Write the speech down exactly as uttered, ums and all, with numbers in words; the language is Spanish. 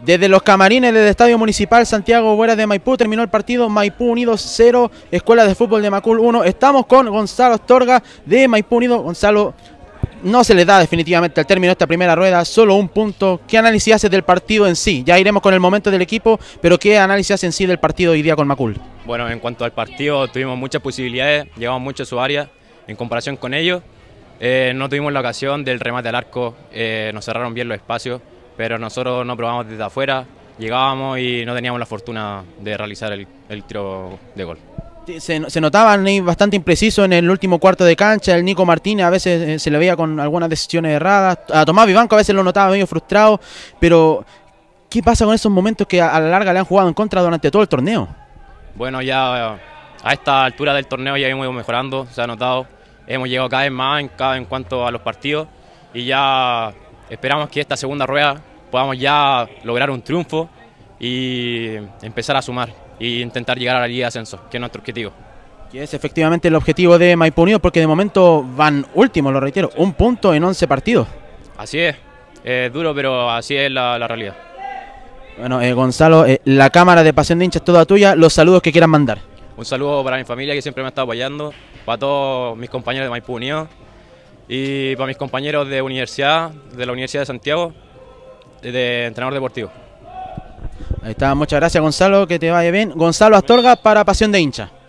Desde los camarines del Estadio Municipal Santiago Bueras de Maipú terminó el partido. Maipú Unido cero, Escuela de Fútbol de Macul uno. Estamos con Gonzalo Astorga de Maipú Unido. Gonzalo, no se le da definitivamente al término de esta primera rueda, solo un punto. ¿Qué análisis haces del partido en sí? Ya iremos con el momento del equipo, pero ¿qué análisis haces en sí del partido hoy día con Macul? Bueno, en cuanto al partido, tuvimos muchas posibilidades, llegamos mucho a su área en comparación con ellos. Eh, no tuvimos la ocasión del remate al arco, eh, nos cerraron bien los espacios, pero nosotros no probamos desde afuera, llegábamos y no teníamos la fortuna de realizar el, el tiro de gol. Se, se notaban bastante imprecisos en el último cuarto de cancha. El Nico Martínez a veces eh, se le veía con algunas decisiones erradas. A Tomás Vivanco a veces lo notaba medio frustrado. Pero, ¿qué pasa con esos momentos que a, a la larga le han jugado en contra durante todo el torneo? Bueno, ya a esta altura del torneo ya hemos ido mejorando, se ha notado. Hemos llegado cada vez más en, cada, en cuanto a los partidos y ya esperamos que esta segunda rueda podamos ya lograr un triunfo y empezar a sumar e intentar llegar a la Liga de Ascenso, que es nuestro objetivo. Que es efectivamente el objetivo de Maipú Unido, porque de momento van últimos, lo reitero, sí. Un punto en once partidos. Así es, es duro, pero así es la, la realidad. Bueno, eh, Gonzalo, eh, la cámara de Pasión de Hinchas es toda tuya, los saludos que quieran mandar. Un saludo para mi familia que siempre me ha estado apoyando, para todos mis compañeros de Maipú Unido y para mis compañeros de universidad, de la Universidad de Santiago, de entrenador deportivo. Ahí está, muchas gracias Gonzalo, que te vaya bien. Gonzalo Astorga para Pasión de Hinchas.